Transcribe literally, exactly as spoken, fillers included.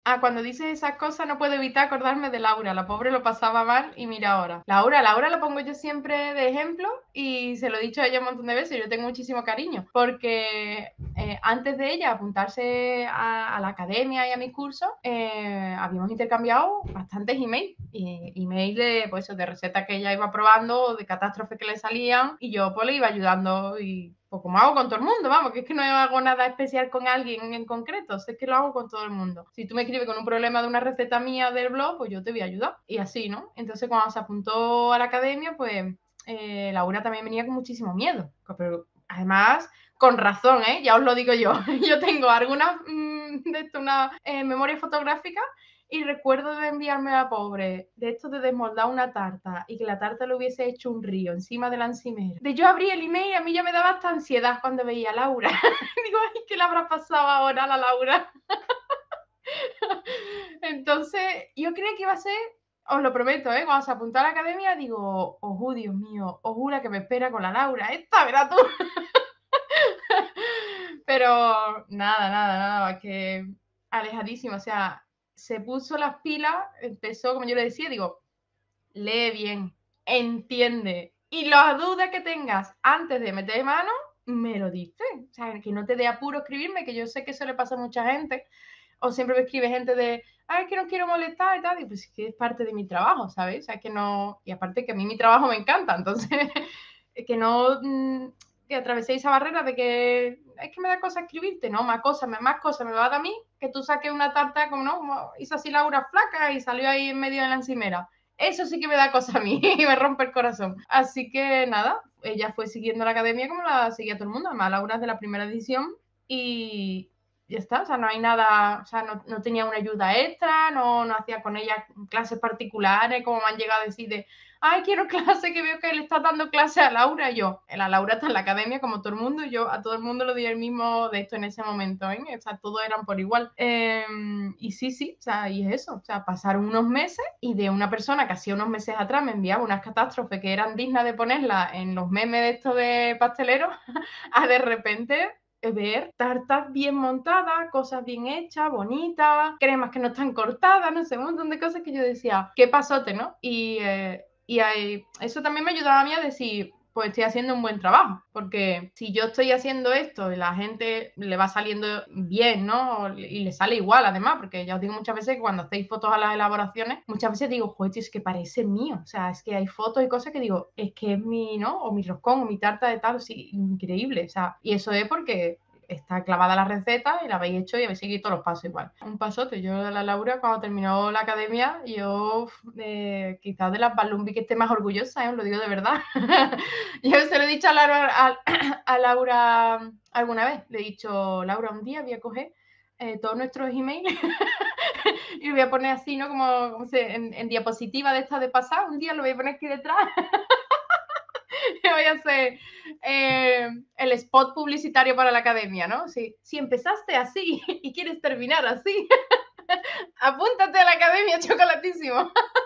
Ah, cuando dices esas cosas no puedo evitar acordarme de Laura, la pobre lo pasaba mal y mira ahora. Laura, Laura la pongo yo siempre de ejemplo y se lo he dicho a ella un montón de veces, yo tengo muchísimo cariño, porque eh, antes de ella apuntarse a, a la academia y a mis cursos, eh, habíamos intercambiado bastantes emails, y, emails de, pues, de recetas que ella iba probando, de catástrofes que le salían, y yo pues le iba ayudando y pues como hago con todo el mundo, vamos, que es que no hago nada especial con alguien en concreto, es que lo hago con todo el mundo. Si tú me escribes con un problema de una receta mía del blog, pues yo te voy a ayudar. Y así, ¿no? Entonces cuando se apuntó a la academia, pues eh, Laura también venía con muchísimo miedo. Pero además, con razón, ¿eh? Ya os lo digo yo. Yo tengo algunas mmm, de esto, una eh, memoria fotográfica y recuerdo de enviarme a la pobre de esto de desmoldar una tarta y que la tarta lo hubiese hecho un río encima de la encimera. De yo abrí el email y a mí ya me daba hasta ansiedad cuando veía a Laura. Digo, ay, ¿qué le habrá pasado ahora a la Laura? Entonces, yo creía que iba a ser, os lo prometo, ¿eh? Cuando se apuntó a la academia, digo, ojú, Dios mío, ojú la que me espera con la Laura, esta, verás tú. Pero nada, nada, nada, que alejadísimo, o sea, se puso las pilas, empezó, como yo le decía, digo, lee bien, entiende, y las dudas que tengas antes de meter mano, me lo dices, o sea, que no te dé apuro escribirme, que yo sé que eso le pasa a mucha gente, o siempre me escribe gente de, ay, es que no quiero molestar y tal, y pues es que es parte de mi trabajo, ¿sabes? O sea, que no, y aparte que a mí mi trabajo me encanta, entonces, que no, mmm, que atraveséis esa barrera de que es que me da cosa escribirte, ¿no? Más cosas, más cosas me va a dar a mí que tú saques una tarta como, ¿no? Como hizo así Laura flaca y salió ahí en medio de la encimera. Eso sí que me da cosa a mí y me rompe el corazón. Así que nada, ella fue siguiendo la academia como la seguía todo el mundo. Además, Laura es de la primera edición y ya está. O sea, no hay nada, o sea, no, no tenía una ayuda extra, no, no hacía con ella clases particulares, como me han llegado a decir de, ay, quiero clase, que veo que le está dando clase a Laura. Y yo, la Laura está en la academia como todo el mundo, y yo a todo el mundo le di el mismo de esto en ese momento, ¿eh? O sea, todos eran por igual. Eh, y sí, sí, o sea, y es eso. O sea, pasaron unos meses y de una persona que hacía unos meses atrás me enviaba unas catástrofes que eran dignas de ponerlas en los memes de esto de pasteleros, a de repente ver tartas bien montadas, cosas bien hechas, bonitas, cremas que no están cortadas, no sé, un montón de cosas que yo decía, qué pasote, ¿no? Y, eh, y hay, eso también me ayudaba a mí a decir, pues estoy haciendo un buen trabajo, porque si yo estoy haciendo esto y la gente le va saliendo bien, ¿no? Y le sale igual, además, porque ya os digo muchas veces que cuando hacéis fotos a las elaboraciones, muchas veces digo, joder, es que parece mío, o sea, es que hay fotos y cosas que digo, es que es mi, ¿no? O mi roscón, o mi tarta de tal, sí, increíble, o sea, y eso es porque está clavada la receta y la habéis hecho y habéis seguido todos los pasos igual. Un pasote. Yo, la Laura, cuando terminó la academia, yo eh, quizás de las Balumbi que esté más orgullosa, ¿eh? Os lo digo de verdad. Yo se lo he dicho a Laura, a, a Laura alguna vez. Le he dicho, Laura, un día voy a coger eh, todos nuestros emails y lo voy a poner así, ¿no? Como, como se, en, en diapositiva de esta de pasar. Un día lo voy a poner aquí detrás. Voy a hacer eh, el spot publicitario para la academia, ¿no? Si, si empezaste así y quieres terminar así, apúntate a la academia Chocolatísimo.